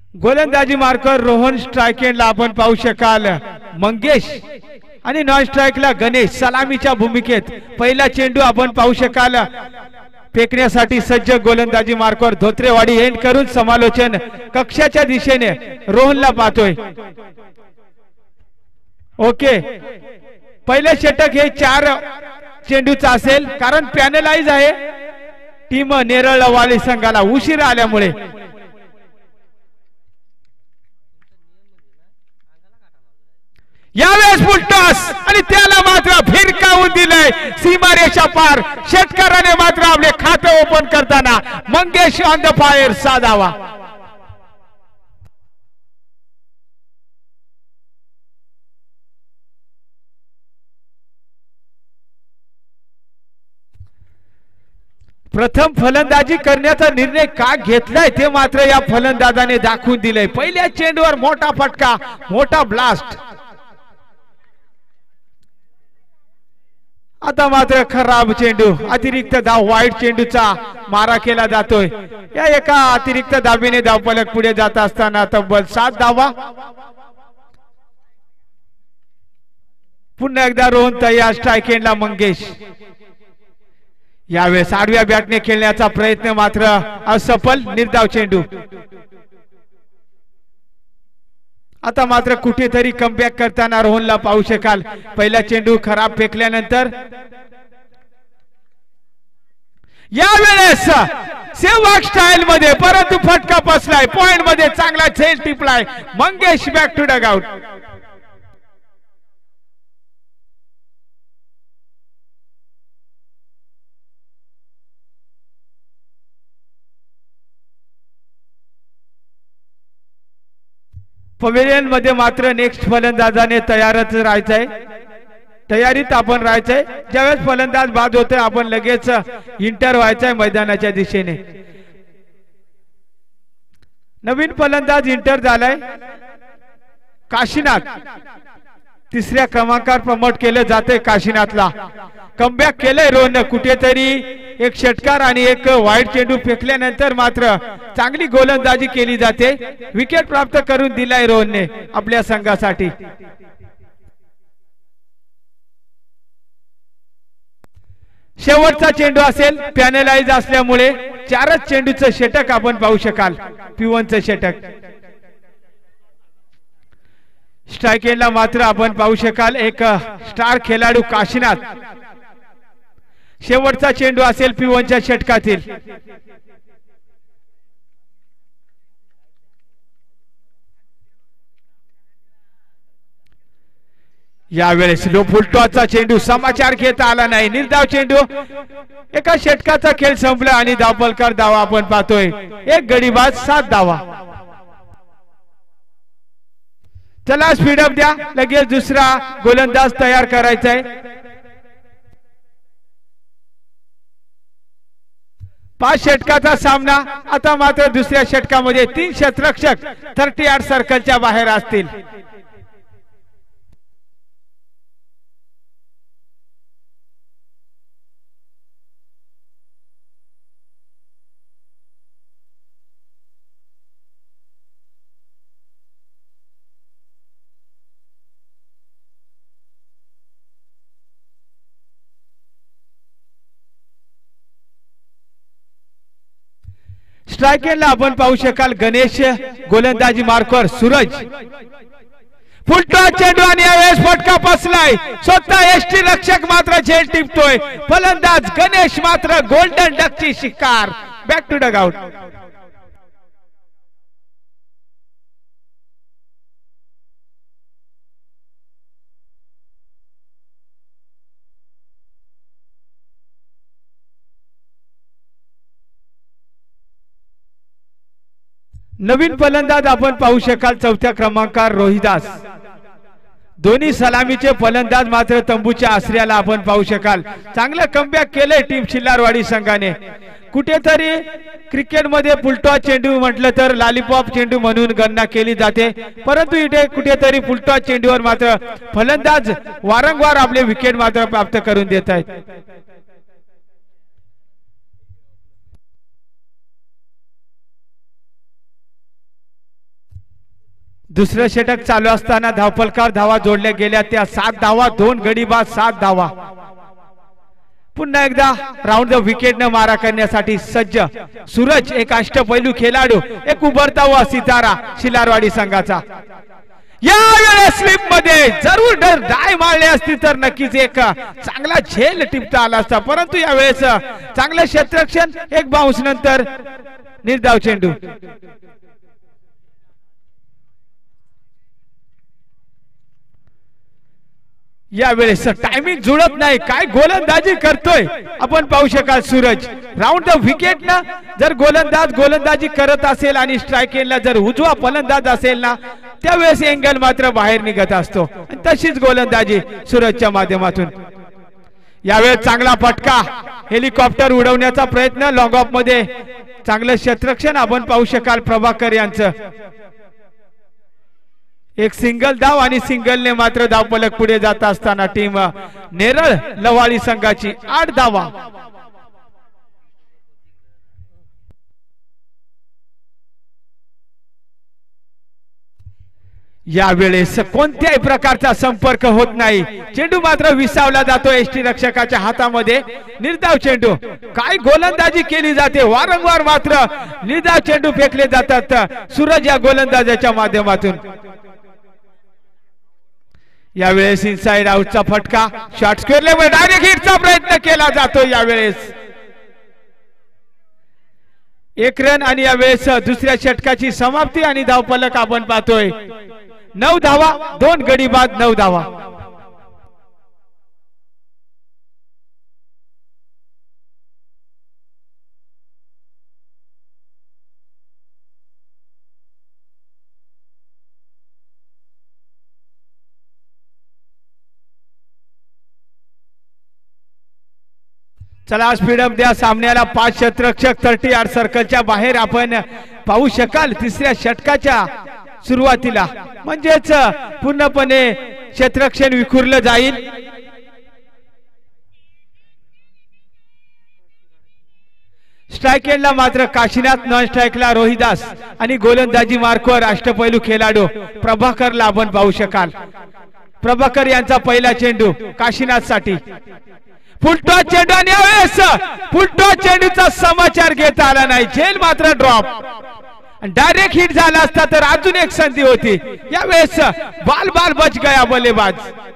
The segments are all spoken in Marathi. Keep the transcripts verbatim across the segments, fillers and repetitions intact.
गोलंदाजी मार्कर रोहन, स्ट्राइक एंडला आपण पाहू शकाल मंगेश आणि नॉन स्ट्राइकला गणेश. सलामीच्या भूमिकेत पहिला चेंडू आपण पाहू शकाल फेकण्यासाठी सज्ज गोलंदाजी मार्कर धोत्रेवाडी एंड करून समालोचन कक्षाच्या दिशेने रोहनला पाहतोय. ओके, पहिले षटक हे चार चेंडूचा असेल कारण पॅनलाइज आहे टीम नेरळवाडी संघाला उशीर आल्यामुळे. यावेळेस फुलटॉस आणि त्याला मात्र भिरकावून दिलंय सीमारेषा पार. षटकाराने मात्र आपले खाते ओपन करताना मंगेश ऑन द फायर साधावा. प्रथम फलंदाजी करण्याचा निर्णय का घेतलाय ते मात्र या फलंदाजाने दाखवून दिलंय. पहिल्या चेंडूवर मोठा फटका, मोठा ब्लास्ट. आता मात्र खराब चेंडू, अतिरिक्त धाव, वाईट चेंडूचा मारा केला जातोय. या एका अतिरिक्त धाबीने धावफलक पुढे जात असताना तब्बल सात धावा. पुन्हा एकदा रोहन तयार. स्ट्राइक एंडला मंगेश. यावेळेस आडव्या बॅटने खेळण्याचा प्रयत्न मात्र असफल. निर्धाव चेंडू. आता मात्र कुठेतरी कमबॅक करताना रोहनला पाहू शकाल. पहिला चेंडू खराब फेकल्यानंतर यावेळेस सेवाग स्टाईल मध्ये परंतु फटका बसलाय. पॉइंट मध्ये चांगला झेल टिपलाय Mangesh. Back to dugout. Pavilion मध्ये मात्र नेक्स्ट फलंदाजाने तयारच राहायचंय. तयारीत आपण राहायचंय. ज्यावेळेस फलंदाज बाद होतोय आपण लगेच इंटर व्हायचंय मैदानाच्या दिशेने. नवीन फलंदाज इंटर झालाय काशीनाथ. तिसऱ्या क्रमांकावर प्रमोट केलं जाते काशीनाथला. कमबॅक केलंय रोहन. कुठेतरी एक षटकार आणि एक वाईट चेंडू फेकल्यानंतर मात्र चांगली गोलंदाजी केली जाते. विकेट प्राप्त करून दिलाय रोहनने आपल्या संघासाठी. शेवटचा चेंडू असेल. पॅनलाइज असल्यामुळे चारच चेंडूचं षटक आपण पाहू शकाल. पिवनचं षटक. स्ट्राइक एंडला मात्र आपण पाहू शकाल एक स्टार खेळाडू काशीनाथ. शेवटचा चेंडू असेल पिवनच्या षटकातील. यावेळेस लो फुलटॉसचा चेंडू. समाचार घेता आला नाही. निर्धाव चेंडू. एका षटकाचा खेळ संपला आणि धावफलकार धावा आपण पाहतोय. एक गडीबाज सात धावा. चला स्पीडअप द्या. लगेच दुसरा गोलंदाज तयार करायचा आहे. पाच षटकाचा सामना. आता मात्र दुसऱ्या षटकामध्ये तीन क्षेत्ररक्षक थर्टी आठ सर्कलच्या बाहेर असतील. स्ट्राइक एंडला आपण पाहू शकाल गणेश. गोलंदाजी मार्कर सूरज. फुलटॉस चेंडू आणि यावेळेस फटका बसलाय. स्वतः एसटी रक्षक मात्र झेल टिपतोय. फलंदाज गणेश मात्र गोल्डन डकची शिकार. Back to dugout. नवीन फलंदाज आपण पाहू शकाल चौथ्या क्रमांकावर रोहिदास. दोन्ही सलामीचे फलंदाज मात्र तंबूच्या आश्रयाला आपण पाहू शकाल. चांगलं कमबॅक केलंय टीम छिल्लारवाडी संघाने. कुठेतरी क्रिकेटमध्ये फुलटॉस चेंडू म्हटलं तर लॉलीपॉप चेंडू म्हणून गणना केली जाते. परंतु इथे कुठेतरी फुलटॉस चेंडूवर मात्र फलंदाज वारंवार आपले विकेट मात्र प्राप्त करून देत आहेत. दुसरं षटक चालू असताना धावफलकावर धावा जोडल्या गेल्या त्या सात धावा, दोन गडी बाद सात धावा. पुन्हा एकदा राऊंड द विकेट न मारा करण्यासाठी सज्ज सूरज, एक अष्टपैलू खेळाडू, एक उभरता व सितारा शिलारवाडी संघाचा. यावेळेस स्लिप मध्ये जरूर डाय मारले असती तर नक्कीच एक चांगला झेल टिपता आला असता, परंतु यावेळेस चांगलं क्षेत्ररक्षण, एक बाउन्स नंतर निर्धाव चेंडू. यावेळेस टायमिंग जुळत नाही, काय गोलंदाजी करतोय आपण पाहू शकाल सूरज. राऊंड द विकेट ना जर गोलंदाज गोलंदाजी करत असेल आणि स्ट्राईक एंडला जर उजवा फलंदाज असेल ना त्यावेळेस एंगल मात्र बाहेर निघत असतो, तशीच गोलंदाजी सूरजच्या माध्यमातून. यावेळेस चांगला फटका, हेलिकॉप्टर उडवण्याचा प्रयत्न, लॉंग ऑफ मध्ये चांगलं क्षेत्ररक्षण आपण पाहू शकाल प्रभाकर यांचं. एक सिंगल धाव आणि सिंगलने मात्र धावफलक पुढे जात असताना टीम नेरळ लवाळी संघाची आठ धावा. यावेळेस कोणत्याही प्रकारचा संपर्क होत नाही, चेंडू मात्र विसावला जातो एसटी रक्षकाच्या हातामध्ये. निर्धाव चेंडू, काय गोलंदाजी केली जाते, वारंवार मात्र निर्धाव चेंडू फेकले जातात सूरज या गोलंदाजाच्या माध्यमातून. यावेळेस इनसाइड आउटचा फटका, शॉर्ट स्क्वेअर लेवल डायरेक्ट हिटचा प्रयत्न केला जातो. यावेळेस एक रन आणि यावेळेस दुसऱ्या षटकाची समाप्ती आणि धावफलक आपण पाहतोय नऊ धावा, दोन गडी बाद नऊ धावा. चला स्पीडअप द्या सामन्याला. पाच क्षेत्ररक्षक थर्टी आठ सर्कलच्या बाहेर आपण पाहू शकाल तिसऱ्या षटकाच्या सुरुवातीला, म्हणजेच पूर्णपणे क्षेत्ररक्षण विखुरलं जाईल. स्ट्राइक एंडला मात्र काशीनाथ, नॉन स्ट्राइकला रोहिदास आणि गोलंदाजी मार्कवर अष्टपैलू खेळाडू प्रभाकरला आपण पाहू शकाल. प्रभाकर यांचा पहिला चेंडू काशीनाथ साठी, फुलटॉस चेंडू आणि यावेळेस फुलटॉस चेंडूचा समाचार घेता आला नाही, झेल मात्र ड्रॉप. डायरेक्ट हिट झाला असता तर अजून एक संधी होती. यावेळेस बाल बाल बच गया बल्लेबाज.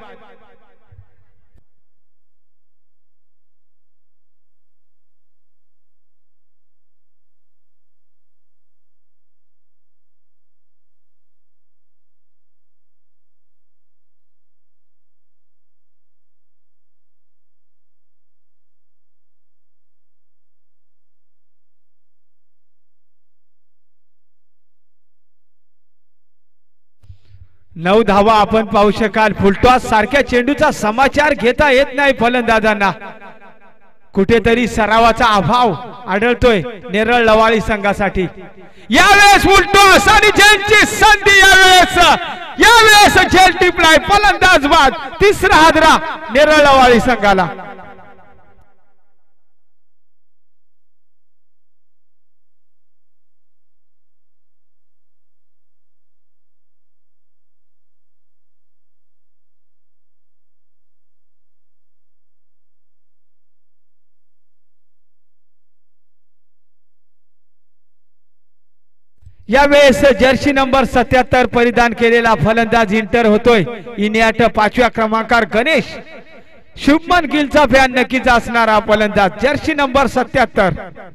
नऊ धावा आपण पाहू शकाल. फुलटॉस सारख्या चेंडूचा समाचार घेता येत नाही फलंदाजांना, कुठेतरी सरावाचा अभाव आढळतोय नेरळ लवाळी संघासाठी. यावेळेस फुलटॉस आणि झेलची संधी, यावेळेस यावेळेस झेल टिपलाय, फलंदाज बाद, तिसरा हादरा नेरळ लवाळी संघाला. यावेळेस जर्सी नंबर सत्याहत्तर परिधान केलेला फलंदाज इंटर होतोय. इनियाट पाचव्या क्रमांकावर गणेश, शुभमन गिलचा फॅन नक्कीच असणारा फलंदाज जर्सी नंबर सत्याहत्तर.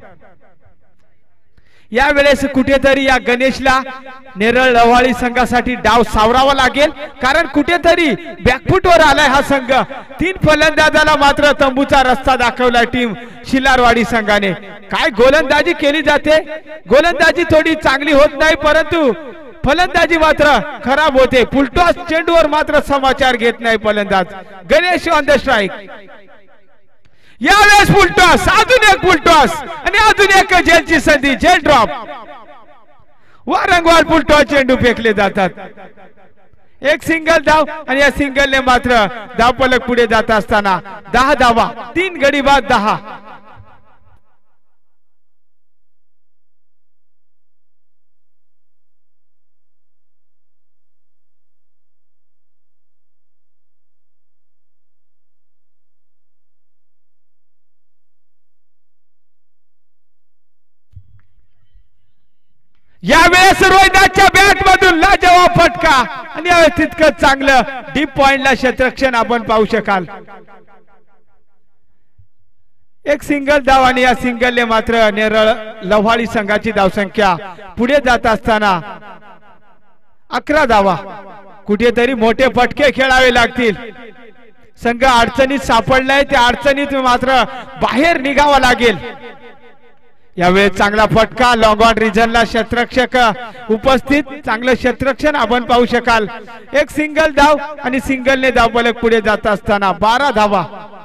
यावेळेस कुठेतरी या गणेशला नेरळ लवाळी संघासाठी डाव सावरावा लागेल, कारण कुठेतरी बॅकफुटवर आलाय हा संघ. तीन फलंदाजाला मात्र तंबूचा रस्ता दाखवला टीम शिलारवाडी संघाने. काय गोलंदाजी केली जाते, गोलंदाजी थोडी चांगली होत नाही, परंतु फलंदाजी मात्र खराब होते. फुलटॉस चेंडूवर मात्र समाचार घेत नाही फलंदाज. Ganesh on the strike. यावेळेस फुलटॉस, अजून एक फुलटॉस आणि अजून एक झेलची संधी, झेल ड्रॉप. वारंवार फुलटॉस चेंडू फेकले जातात. एक सिंगल धाव आणि या सिंगलने मात्र धावफलक पुढे जात असताना दहा धावा, तीन गडी बाद दहा. यावेळेस रोहिदासच्या बॅट मधून लाजवाब फटका आणि तितकं चांगलं डीप पॉइंटला क्षेत्ररक्षण आपण पाहू शकाल. एक सिंगल धाव आणि या सिंगलने मात्र नेरळ लव्हाळी संघाची धावसंख्या पुढे जात असताना अकरा धावा. कुठेतरी मोठे फटके खेळावे लागतील. संघ अडचणीत सापडलाय, त्या अडचणीत मात्र बाहेर निघावा लागेल. यावेळी चांगला फटका लॉंग ऑन रिजनला क्षेत्ररक्षक उपस्थित, चांगलं क्षेत्ररक्षण आपण पाहू शकाल. एक सिंगल धाव आणि सिंगलने धाव फलक पुढे जात असताना बारा धावा.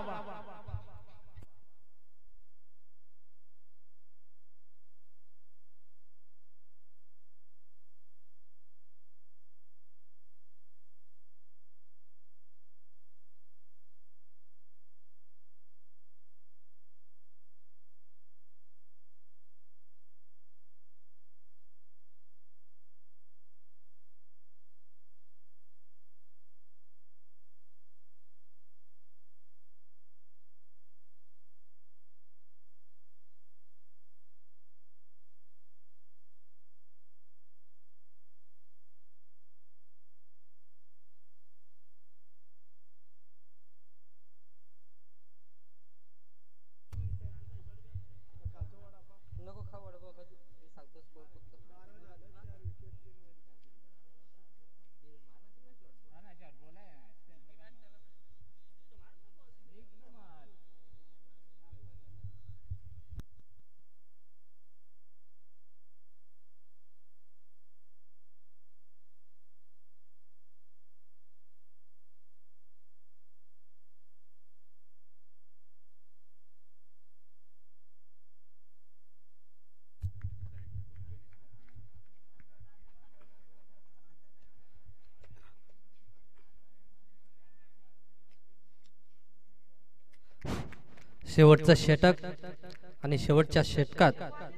शेवटचं षटक आणि शेवटच्या षटकात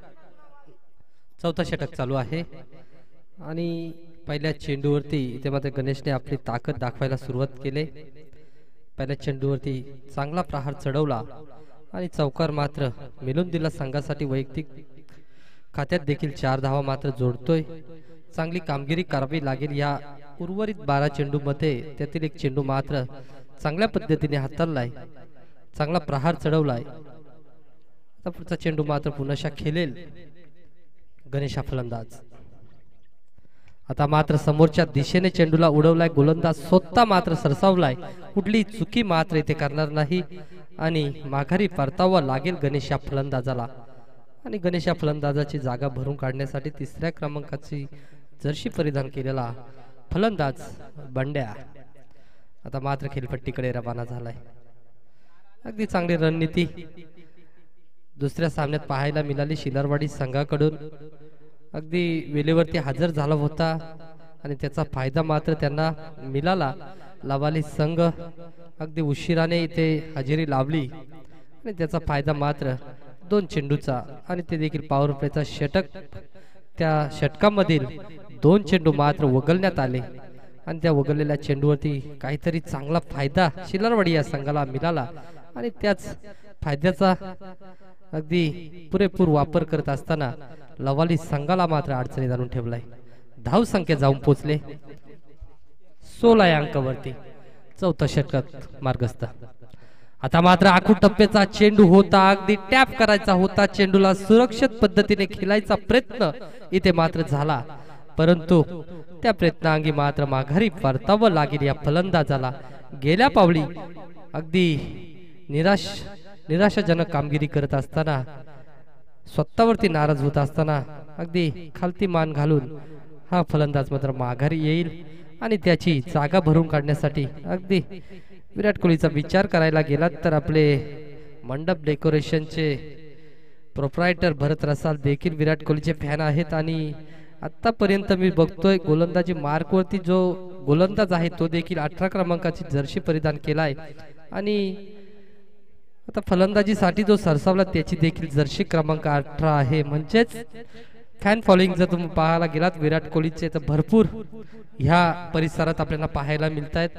चौथा षटक चालू आहे आणि पहिल्या चेंडूवरती इथे मात्र गणेशने आपली ताकद दाखवायला सुरुवात केली. पहिल्या चेंडूवरती चांगला प्रहार चढवला आणि चौकार मात्र मिळून दिला. संघासाठी वैयक्तिक खात्यात देखील चार धावा मात्र जोडतोय. चांगली कामगिरी करावी लागेल या उर्वरित बारा चेंडू मध्ये. त्यातील एक चेंडू मात्र चांगल्या पद्धतीने हाताळलाय, चांगला प्रहार चढवलाय. आता पुढचा चेंडू मात्र पुन्हा खेळेल गणेश फलंदाज. आता मात्र समोरच्या दिशेने चेंडूला उडवलाय गोलंदाज, स्वतः मात्र सरसावलाय. कुठली चुकी मात्र इथे करणार नाही आणि माघारी परतावा लागेल गणेश फलंदाजाला. आणि गणेश फलंदाजाची जागा भरून काढण्यासाठी तिसऱ्या क्रमांकाची जर्सी परिधान केलेला फलंदाज बंड्या आता मात्र खेळपट्टीकडे रवाना झालाय. अगदी चांगली रणनीती दुसऱ्या सामन्यात पाहायला मिळाली. शिलारवाडी संघाकडून अगदी वेळेवरती हजर झाला होता आणि त्याचा फायदा मात्र त्यांना मिळाला. लवाली संघ अगदी उशिराने इथे हजेरी लावली आणि त्याचा फायदा मात्र दोन चेंडूचा आणि ते देखील पॉवर प्लेचा षटक. त्या षटकामधील दोन चेंडू मात्र वगळण्यात आले आणि त्या वगळलेल्या चेंडूवरती काहीतरी चांगला फायदा शिलारवाडी या संघाला मिळाला आणि त्याच फायद्याचा अगदी पुरेपूर वापर करत असताना लवाली संघाला मात्र अडचणीत आणून ठेवलाय. धाव संख्या जाऊन पोचले सोळा या अंकावरती. चौथा षटकात मार्गस्थ. आता मात्र आखूड टप्प्याचा चेंडू होता, अगदी टॅप करायचा होता. चेंडूला सुरक्षित पद्धतीने खेळायचा प्रयत्न इथे मात्र झाला, परंतु त्या प्रयत्नांगी मात्र माघारी परतावं लागेल या फलंदाजाला. गेल्या पावली अगदी निराश निराशाजनक कामगिरी करत असताना, स्वतःवरती नाराज होत असताना अगदी खालती मान घालून हा फलंदाज मात्र माघारी येईल आणि त्याची जागा भरून काढण्यासाठी अगदी विराट कोहलीचा विचार करायला गेलात तर आपले मंडप डेकोरेशनचे प्रोप्रायटर भरत रसाल देखील विराट कोहलीचे फॅन आहेत. आणि आतापर्यंत मी बघतोय गोलंदाजी मार्कवरती जो गोलंदाज आहे तो देखील अठरा क्रमांकाची जर्सी परिधान केलाय आणि आता फलंदाजीसाठी जो सरसावला त्याची देखील जर्सी क्रमांक अठरा आहे. म्हणजेच फॅन फॉलोइंग जर तुम्ही पाहायला गेलात विराट कोहलीचे तर भरपूर ह्या परिसरात आपल्याला पाहायला मिळत आहेत.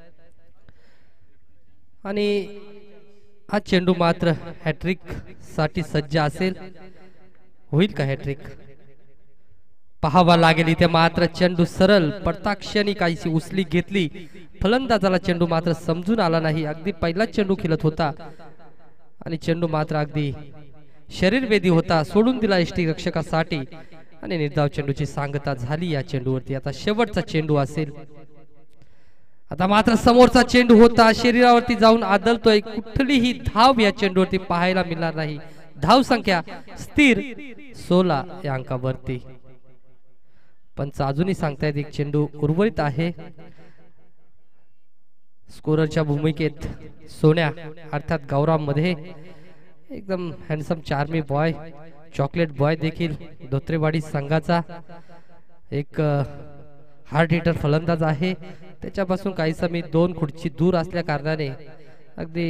आणि हा चेंडू मात्र हॅट्रिक साठी सज्ज असेल. होईल का हॅट्रिक? पाहावा लागेल. इथे मात्र चेंडू सरळ पडता क्षणी काहीशी उचली घेतली. फलंदाजाला चेंडू मात्र समजून आला नाही. अगदी पहिलाच चेंडू खेळत होता आणि चेंडू मात्र अगदी शरीरवेदी होता. सोडून दिला यष्टी रक्षकासाठी आणि निर्धाव चेंडूची सांगता झाली या चेंडूवरती. आता शेवटचा चेंडू असेल. आता मात्र समोरचा चेंडू होता शरीरावरती जाऊन आदळतोय. कुठलीही धाव या चेंडूवरती पाहायला मिळणार नाही. धाव संख्या स्थिर सोळा या अंकावरती. पंच अजूनही सांगतायत एक चेंडू उर्वरित आहे. स्कोररच्या भूमिकेत सोन्या अर्थात गौरव मध्ये एकदम handsome charming boy chocolate boy देखील धोत्रेवाडी संघाचा एक हार्ड हिटर फलंदाज आहे. त्याच्यापासून काहीसा मी दोन खुर्ची दूर असल्या कारणाने अगदी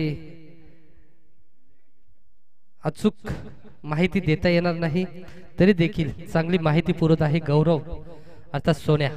अचूक माहिती देता येणार नाही. तरी देखील चांगली माहिती पुरवत आहे गौरव अर्थात सोन्या.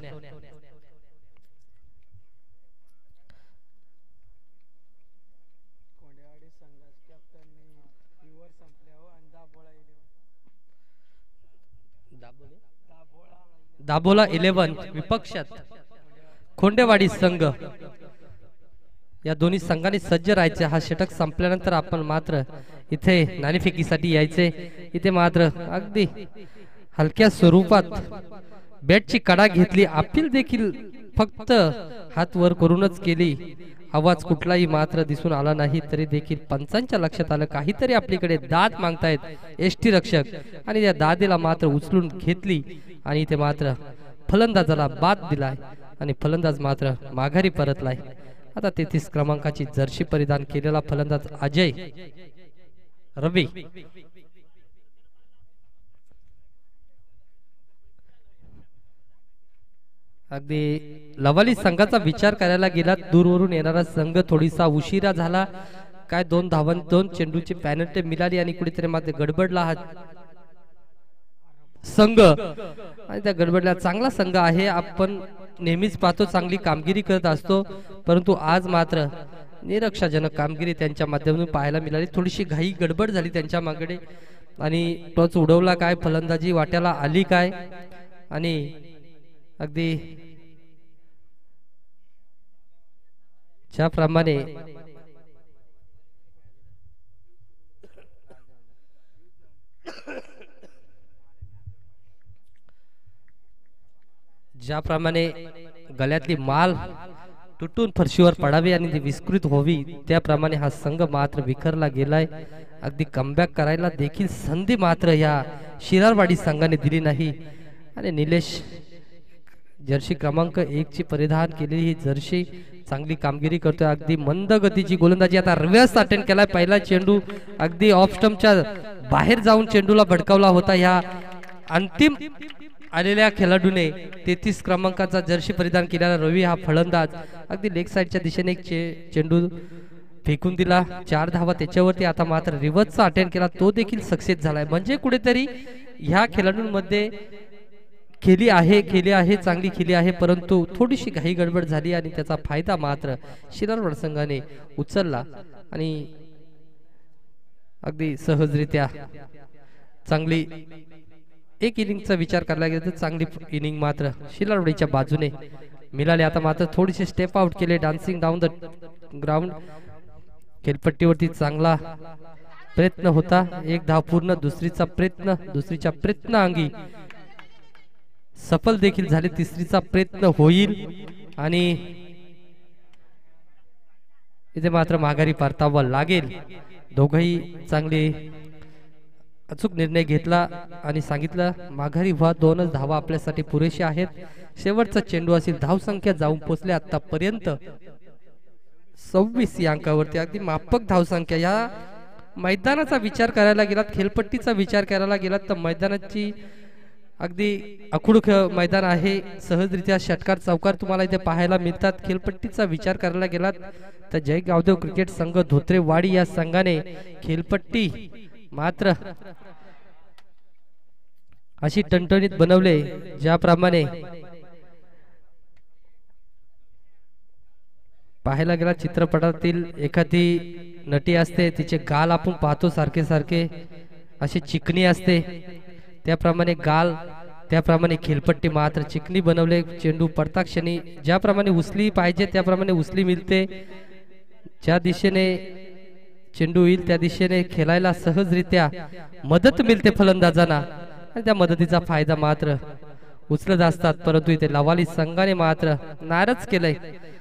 दाभोला इलेव्हन विपक्षात खोंडेवाडी संघ या दोन्ही संघांनी सज्ज राहायचे. हा षटक संपल्यानंतर आपण मात्र इथे नाणेफेकीसाठी यायचे. इथे मात्र अगदी हलक्या स्वरूपात बॅटची कडा घेतली. अपील देखील फक्त हात वर करूनच केली. आवाज कुठलाही मात्र दिसून आला नाही. तरी देखील पंचांच्या लक्षात आलं काहीतरी आपल्याकडे दाद मागतायत एसटी रक्षक आणि त्या दादेला मात्र उचलून घेतली आणि इथे मात्र फलंदाजाला बाद दिलाय आणि फलंदाज मात्र माघारी परतलाय. आता तेहतीस क्रमांकाची जर्सी परिधान केलेला फलंदाज अजय रवी अगदी लवाली संघाचा विचार करायला गेला. दूरवरून येणारा संघ थोडीसा उशिरा झाला. काय दोन धावन दोन चेंडूची पॅनल्टी मिळाली आणि कुठेतरी मात्र गडबडला हा संघ आणि त्या गडबडला चांगला संघ आहे. आपण नेहमीच पाहतो चांगली कामगिरी करत असतो परंतु आज मात्र निरक्षाजनक कामगिरी त्यांच्या माध्यमातून पाहायला मिळाली. थोडीशी घाई गडबड झाली त्यांच्या मागडे आणि टॉस उडवला काय फलंदाजी वाट्याला आली काय आणि अगदी ज्याप्रमाणे ज्याप्रमाणे गळ्यातली माल तुटून फरशीवर पडावी आणि ती विस्कृत व्हावी त्याप्रमाणे हा संघ मात्र विखरला गेलाय. अगदी कमबॅक करायला देखील संधी मात्र या शिरारवाडी संघाने दिली नाही आणि निलेश जर्सी क्रमांक एक ची परिधान केलेली ही जर्सी चांगली कामगिरी करतोय. अगदी मंद गतीची गोलंदाजी आता रिव्हर्स अटेम्प्ट केलाय. पहिला चेंडू अगदी ऑफ स्टंपच्या बाहेर जाऊन चेंडूला भडकावला होता. ह्या अंतिम आलेल्या खेळाडूने तेहतीस क्रमांकाचा जर्सी परिधान केलेला रवी हा फलंदाज अगदी लेग साइडच्या दिशेने एक चे, चेंडू फेकून दिला. चार धावा त्याच्यावरती. आता मात्र रिव्हर्सचा अटेम्प्ट केला तो देखील सक्सेस झालाय. म्हणजे कुठेतरी ह्या खेळाडूंमध्ये खेळी आहे खेळी आहे चांगली खेळी आहे परंतु थोडीशी घाई गडबड झाली आणि त्याचा फायदा मात्र शिरारवाड संघाने उचलला आणि अगदी सहजरित्या चांगली एक इनिंगचा विचार करायला गेला तर चांगली इनिंग मात्र शिरारवाडीच्या बाजूने मिळाली. आता मात्र थोडीशी स्टेप आउट केले. डान्सिंग डाऊन द ग्राउंड खेळपट्टीवरती चांगला प्रयत्न होता. एक धाव पूर्ण. दुसरीचा प्रयत्न दुसरीच्या प्रयत्नाअंगी सफल देखील झाले. तिसरीचा प्रयत्न होईल आणि इथे मात्र माघारी परतावं लागेल. दोघही चांगले अचूक निर्णय घेतला आणि सांगितलं माघारी व्हा. दोनच धावा आपल्यासाठी पुरेशे आहेत. शेवटचा चेंडू असेल. धाव संख्या जाऊन पोहोचले आतापर्यंत सव्वीस या अंकावरती. अगदी माफक धाव संख्या. या मैदानाचा विचार करायला गेलात खेळपट्टीचा विचार करायला गेलात तर मैदानाची अगदी अखुड मैदान आहे. सहजरित्या षटकार चौकार तुम्हाला इथे पाहायला मिळतात. खेळपट्टीचा विचार करायला गेलात तर जय गावदेव क्रिकेट संघ धोत्रेवाडी या संघाने खेळपट्टी मात्र अशी टणटणीत बनवले ज्याप्रमाणे पाहायला गेला चित्रपटातील एखादी नटी असते तिचे गाल आपण पाहतो सारखे सारखे अशी चिकणी असते त्याप्रमाणे गाल त्याप्रमाणे खेळपट्टी मात्र चिकनी बनवले. चेंडू पडता क्षणी ज्याप्रमाणे उचली पाहिजे त्याप्रमाणे उचली मिळते. ज्या दिशेने चेंडू येईल त्या दिशेने खेळायला सहजरित्या मदत मिळते फलंदाजांना आणि त्या मदतीचा फायदा मात्र उचलत असतात. परंतु इथे लवाली संघाने मात्र नाराज केलंय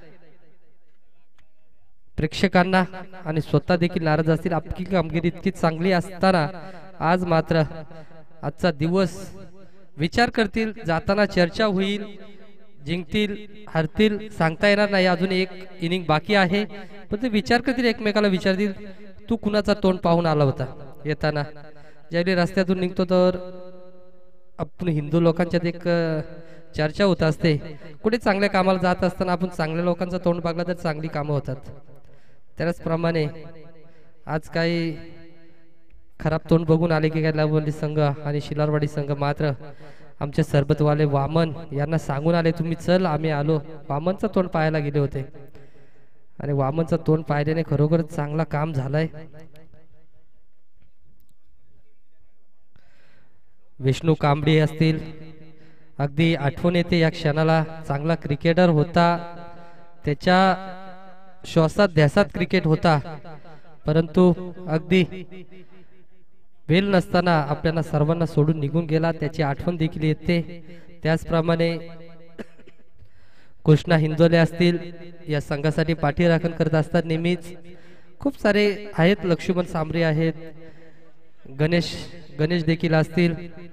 प्रेक्षकांना आणि स्वतः देखील नाराज असतील. आपली कामगिरी इतकी चांगली असताना आज मात्र आजचा दिवस विचार करतील, जाताना चर्चा होईल, जिंकतील हरतील सांगता येणार नाही. अजून एक इनिंग बाकी आहे पण ते विचार करतील, एकमेकाला विचारतील तू कुणाचा तोंड पाहून आला होता येताना. ज्यावेळी रस्त्यातून निघतो तर आपण हिंदू लोकांच्यात एक चर्चा होत असते, कुठे चांगल्या कामाला जात असताना आपण चांगल्या लोकांचा तोंड पागला तर चांगली कामं होतात. त्याचप्रमाणे आज काही खराब तोंड बघून आले की काय लावली संघ आणि शिलारवाडी संघ मात्र आमचे सरबतवाले वामन यांना सांगून आले तुम्ही चल आम्ही आलो. वामनचा तोंड पाहायला गेले होते आणि वामनचा तोंड पाहिल्याने खरोखरच चांगला काम झालंय. विष्णू कांबळे असतील, अगदी आठवण येते या क्षणाला. चांगला क्रिकेटर होता, त्याच्या श्वासात ध्यासात क्रिकेट होता, परंतु अगदी वेल नसताना आपल्याला सर्वांना सोडून निघून गेला. त्याची आठवण देखील येते. त्याचप्रमाणे कृष्णा हिंदोले असतील, या संघासाठी पाठीराखण करत असतात नेहमीच. खूप सारे आहेत, लक्ष्मण सांबरे आहेत, गणेश गणेश देखील असतील.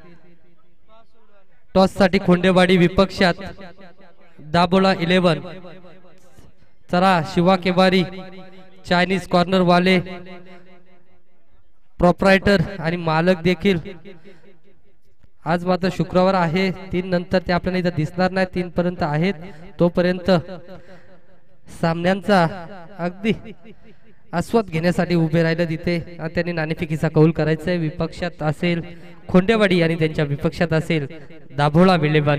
टॉस साठी खोंडेवाडी विपक्षात दाबोला इलेव्हन. चला शिवा केवारी चायनीज कॉर्नर वाले प्रोप्रायटर आणि मालक देखील. आज मात्र शुक्रवार आहे, तीन नंतर ते आपल्याला इथं दिसणार नाही, तीन पर्यंत आहेत. तोपर्यंत सामन्यांचा अगदी आस्वाद घेण्यासाठी उभे राहिले तिथे आणि त्यांनी नाणेफेकीचा कौल करायचा आहे. विपक्षात असेल खोंडेवाडी आणि त्यांच्या विपक्षात असेल दाभोळा विलेवन.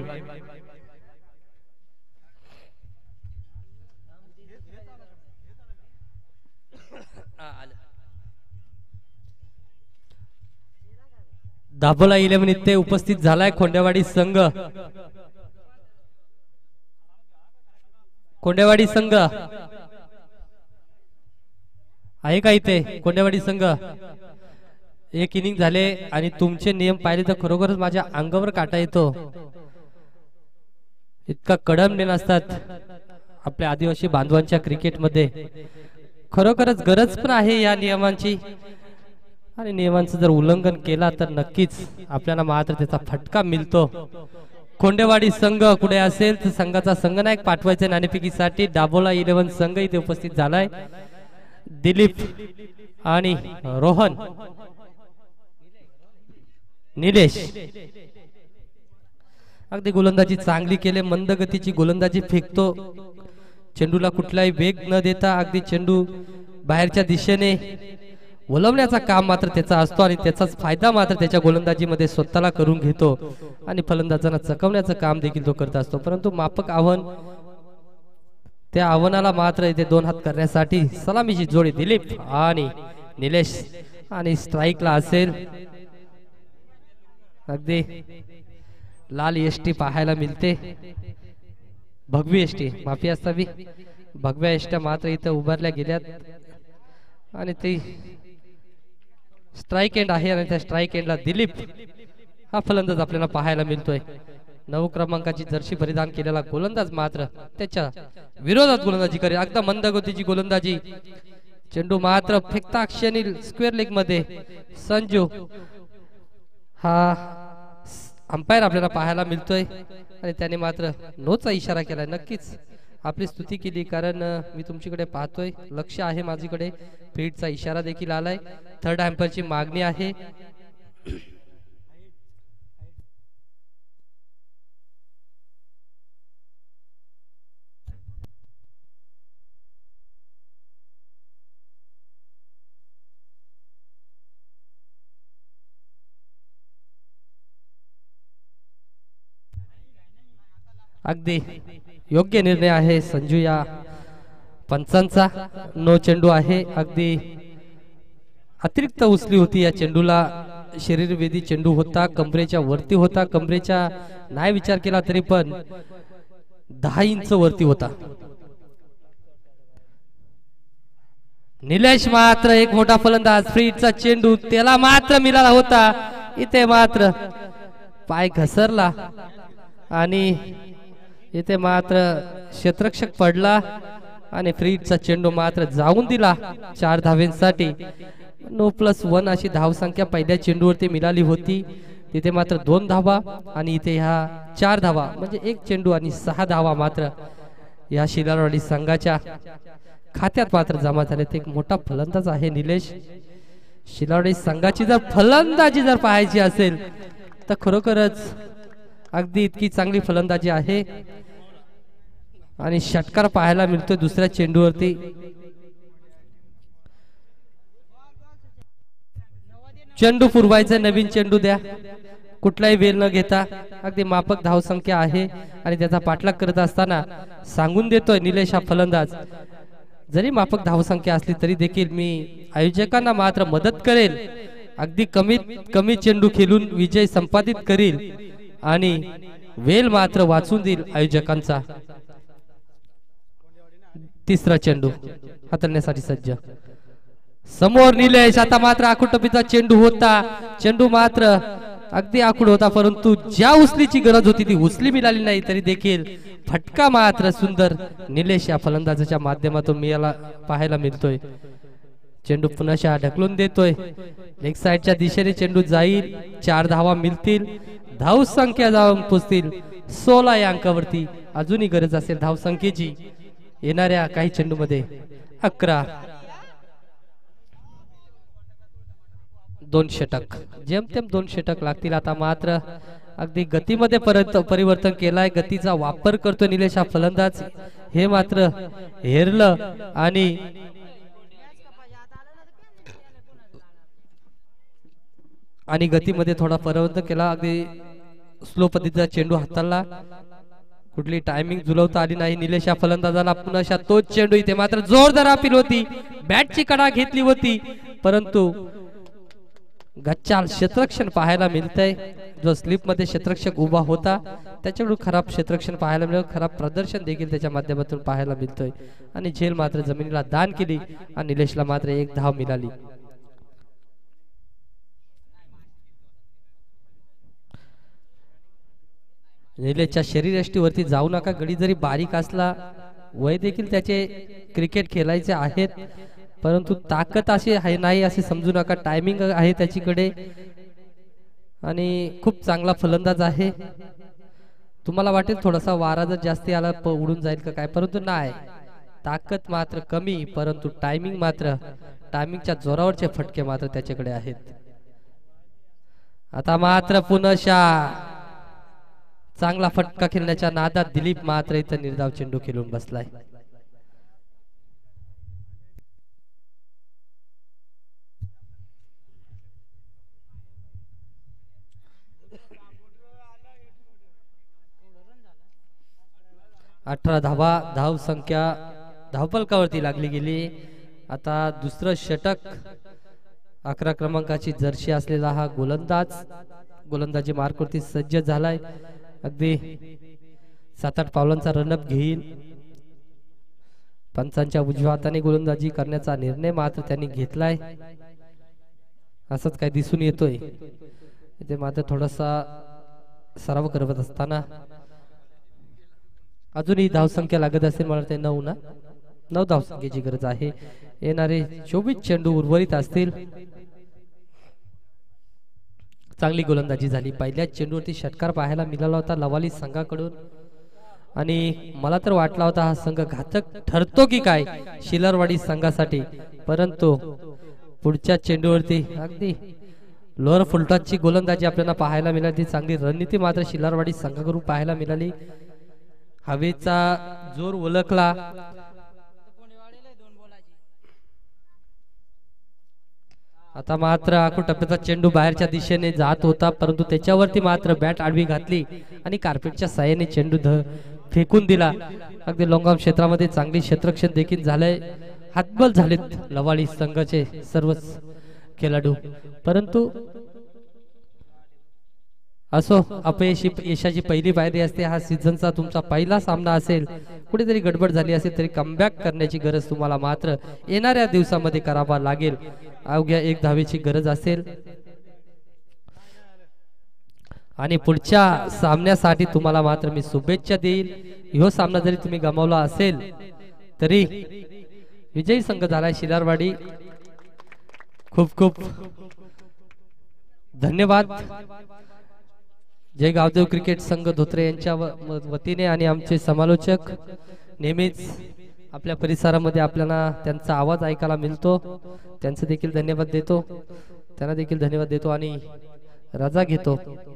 दाभोला इलेव्हन इथे उपस्थित झालाय खोंडेवाडी संघ. खोंडेवाडी संघ आहे का इथे? खोंडेवाडी संघ एक इनिंग झाले आणि तुमचे नियम पाहिले तर खरोखरच माझ्या अंगावर काटा येतो. इतका कडम नियम असतात आपल्या आदिवासी बांधवांच्या क्रिकेटमध्ये. खरोखरच गरज पण आहे या नियमांची आणि नियमांचं जर उल्लंघन केला तर नक्कीच आपल्याला मात्र त्याचा फटका मिळतो. खोंडेवाडी संघ कुठे असेल तर संघाचा संघनायक पाठवायचा नाणेफेकीसाठी. दाभोला इलेव्हन संघ इथे उपस्थित झालाय. दिलीप आणि रोहन निलेश अगदी गोलंदाजी चांगली केले, मंद गतीची गोलंदाजी फेकतो. चेंडूला कुठलाही वेग न देता अगदी चेंडू बाहेरच्या दिशेने वळवण्याचा काम मात्र त्याचा असतो आणि त्याचाच फायदा मात्र त्याच्या गोलंदाजीमध्ये स्वतःला करून घेतो आणि फलंदाजांना चकवण्याचं काम देखील तो करत असतो. परंतु मापक आव्हान, त्या आव्हानाला मात्र इथे दोन हात करण्यासाठी सलामीची जोडी दिलीप आणि निलेश आणि स्ट्राईकला असेल अगदी लाल एसटी पाहायला मिळते. भगवी एसटी माफी असावी, भगव्या एसट्या मात्र इथे उभारल्या गेल्यात आणि ती स्ट्राईक एंड आहे आणि त्या स्ट्राईक एंडला दिलीप हा फलंदाज आपल्याला पाहायला मिळतोय. नऊ क्रमांकाची जर्सी परिधान केलेला गोलंदाज मात्र त्याच्या विरोधात गोलंदाजी करेल. अगदी मंद गतीची गोलंदाजी. चेंडू मात्र फेकता क्षणी स्क्वेअर लेग मध्ये संजू हा अंपायर आपल्याला पाहायला मिळतोय आणि त्याने मात्र नोचा इशारा केलाय. नक्कीच आपली स्तुती केली, कारण मी तुमच्याकडे पाहतोय, लक्ष आहे माझ्याकडे. फीडचा इशारा देखील आलाय. थर्ड अंपायरची मागणी आहे. अगदी योग्य निर्णय आहे संजू या पंचांचा. नो चेंडू आहे. अगदी अतिरिक्त उचली होती या चेंडूला शरीरवेदी चेंडू होता, कमरेच्या वरती होता. कमरेच्या नाही विचार केला तरी पण दहा इंच वरती होता. निलेश मात्र एक मोठा फलंदाज, फ्रीचा चेंडू त्याला मात्र मिळाला होता. इथे मात्र पाय घसरला आणि इथे मात्र क्षेत्ररक्षक पडला आणि फ्रीचा चेंडू मात्र जाऊन दिला चार धावांसाठी. नो प्लस वन अशी धावसंख्या पहिल्या चेंडूवरती मिळाली होती. तिथे मात्र दोन धावा आणि इथे ह्या चार धावा म्हणजे एक चेंडू आणि सहा धावा मात्र या शिलारवाडी संघाच्या खात्यात मात्र जमा झाले. एक मोठा फलंदाज आहे निलेश. शिलारवाडी संघाची जर फलंदाजी जर पाहायची असेल तर खरोखरच अगदी इतकी चांगली फलंदाजी आहे आणि षटकार पाहायला मिळतोय दुसऱ्या चेंडूवरती. चेंडू पुरवायचा, नवीन चेंडू द्या, कुठलाही वेळ न घेता. अगदी माफक धावसंख्या आहे आणि त्याचा पाठलाग करत असताना सांगून देतोय निलेश हा फलंदाज, जरी माफक धावसंख्या असली तरी देखील मी आयोजकांना मात्र मदत करेल, अगदी कमीत कमी चेंडू खेळून विजय संपादित करील आणि वेळ मात्र वाचून देईल आयोजकांचा. तिसरा चेंडू हाताळण्यासाठी सज्ज. समोर निलेश. आता मात्र आखुटपीचा चेंडू होता. चेंडू मात्र अगदी आखूड होता, परंतु ज्या उचलीची गरज होती ती उचली मिळाली नाही. तरी देखील फटका मात्र सुंदर निलेश या फलंदाजाच्या माध्यमातून मिळाला पाहायला मिळतोय. चेंडू पुन्हा ढकलून देतोय. लेग साइडच्या दिशेने चेंडू जाईल. चार धावा मिळतील. धाव संख्या जाऊन पोचतील सोळा या अंकावरती. अजूनही गरज असेल धाव संख्येची येणाऱ्या काही चेंडू मध्ये अकरा. दोन षटक जेमतेम दोन षटक लागतील. आता मात्र अगदी गतीमध्ये परत परिवर्तन केलाय. गतीचा वापर करतो निलेश हा फलंदाज. हे मात्र हेरलं आणि आणि गतीमध्ये थोडा परिवर्तन केला. अगदी स्लो पद्धतीचा चेंडू हाताळला. कुठली टायमिंग जुलवता आली नाही निलेश या फलंदाजाला. पुन्हा तोच चेंडू. इथे मात्र जोरदार अपील होती. बॅटची कडा घेतली होती परंतु गच्चाल क्षेत्ररक्षण पाहायला मिळतंय. जो स्लिप मध्ये क्षेत्ररक्षक उभा होता त्याच्याकडून खराब क्षेत्ररक्षण पाहायला मिळत. खराब प्रदर्शन देखील त्याच्या माध्यमातून पाहायला मिळतोय आणि झेल मात्र जमिनीला दान केली आणि निलेशला मात्र एक धाव मिळाली. निलेशच्या शरीरयष्टीवरती जाऊ नका. गडी जरी बारीक असला, वय देखील त्याचे क्रिकेट खेळायचे आहेत, परंतु ताकद अशी आहे नाही असे समजू नका. टायमिंग आहे त्याच्याकडे आणि खूप चांगला फलंदाज आहे. तुम्हाला वाटेल थोडासा वारा जर जास्ती आला उडून जाईल का काय, परंतु नाही. ताकद मात्र कमी परंतु टायमिंग मात्र टायमिंगच्या जोरावरचे फटके मात्र त्याच्याकडे आहेत. आता मात्र पुन्हा चांगला फटका खेळण्याच्या नादात दिलीप मात्र इथं निर्धाव चेंडू खेळून बसलाय. अठरा धावा धाव संख्या धावफलकावरती लागली गेली. आता दुसरं षटक. अकरा क्रमांकाची जर्सी असलेला हा गोलंदाज गोलंदाजी मार्कवरती सज्ज झालाय. अगदी सात आठ पावलांचा रनअप घेईल. पंचांच्या उजव्या हाताने गोलंदाजी करण्याचा निर्णय मात्र त्यांनी घेतलाय असंच काय दिसून येतोय. इथे मात्र थोडासा सराव करत असताना अजूनही धावसंख्या लागत असेल. मला ते नऊ ना नऊ धावसंख्येची गरज आहे. येणारे चोवीस चेंडू उर्वरित असतील. चांगली गोलंदाजी झाली. पहिल्याच चेंडूवरती षटकार पाहायला मिळाला होता लवाली संघाकडून आणि मला तर वाटला होता हा संघ घातक ठरतो की काय शिलारवाडी संघासाठी, परंतु पुढच्या चेंडूवरती अगदी लोअर फुलटॉसची गोलंदाजी आपल्याला पाहायला मिळाली. चांगली रणनीती मात्र शिलारवाडी संघाकडून पाहायला मिळाली. हवेचा जोर ओळखला. आता मात्र आकुटप्प्याचा चेंडू बाहेरच्या दिशेने जात होता, परंतु त्याच्यावरती मात्र बॅट आडवी घातली आणि कार्पेटच्या साह्याने चेंडू ध फेकून दिला. अगदी लॉंगऑन क्षेत्रामध्ये चांगली क्षेत्ररक्षण देखील झालंय. हातबल झालेत लवाळी संघाचे सर्वच खेळाडू, परंतु असो, अपयशी यशाची पहिली पायरी असते. हा सीझनचा तुमचा पहिला सामना असेल, कुठेतरी गडबड झाली असेल तरी कमबॅक करण्याची गरज तुम्हाला मात्र येणाऱ्या दिवसामध्ये करावा लागेल. अवघ्या एक धावेची गरज असेल आणि पुढच्या सामन्यासाठी तुम्हाला मात्र मी शुभेच्छा देईल. ह्यो सामना जरी तुम्ही गमावला असेल तरी विजयी संघ झाला शिलारवाडी. खूप खूप धन्यवाद. जय गावदेव क्रिकेट संघ धोत्रे यांच्या वतीने आणि आमचे समालोचक नेहमीच आपल्या परिसरामध्ये आपल्याला त्यांचा आवाज ऐकायला मिळतो, त्यांचे देखील धन्यवाद देतो, त्यांना देखील धन्यवाद देतो आणि रजा घेतो.